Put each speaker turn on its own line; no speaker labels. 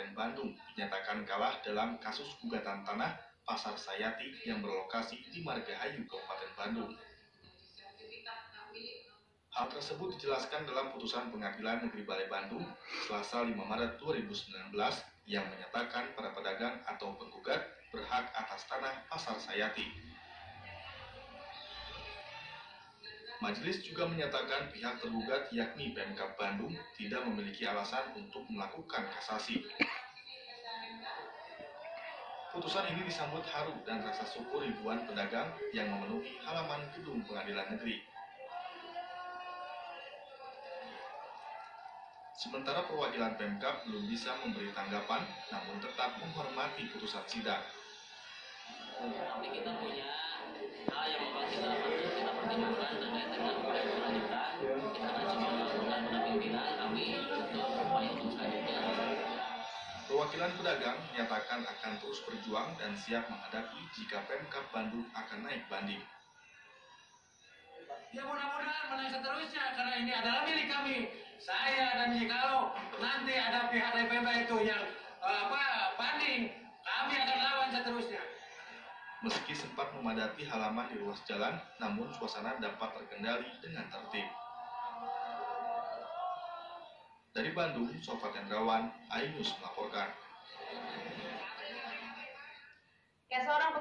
Kabupaten Bandung dinyatakan kalah dalam kasus gugatan tanah Pasar Sayati yang berlokasi di Margahayu, Kabupaten Bandung. Hal tersebut dijelaskan dalam putusan Pengadilan Negeri Balai Bandung Selasa 5 Maret 2019 yang menyatakan para pedagang atau penggugat berhak atas tanah Pasar Sayati. Majelis juga menyatakan pihak tergugat yakni Pemkab Bandung tidak memiliki alasan untuk melakukan kasasi. Putusan ini disambut haru dan rasa syukur ribuan pedagang yang memenuhi halaman gedung Pengadilan Negeri. Sementara perwakilan Pemkab belum bisa memberi tanggapan, namun tetap menghormati putusan sidang.
Tapi kita punya hal yang membahas dalam waktu kita pertimbangkan terkait dengan upaya selanjutnya. Kita akan coba melakukan pendampingan kami untuk upaya untuk selanjutnya.
Perwakilan pedagang menyatakan akan terus berjuang dan siap menghadapi jika Pemkab Bandung akan naik banding.
Ya mudah-mudahan menang seterusnya karena ini adalah milik kami. Saya dan kalau nanti ada pihak dari Pemkab itu yang banding, kami akan lawan seterusnya.
Meski sempat memadati halaman di ruas jalan, namun suasana dapat terkendali dengan tertib. Dari Bandung, Sofat Hendrawan, iNews melaporkan.
Ya, sore.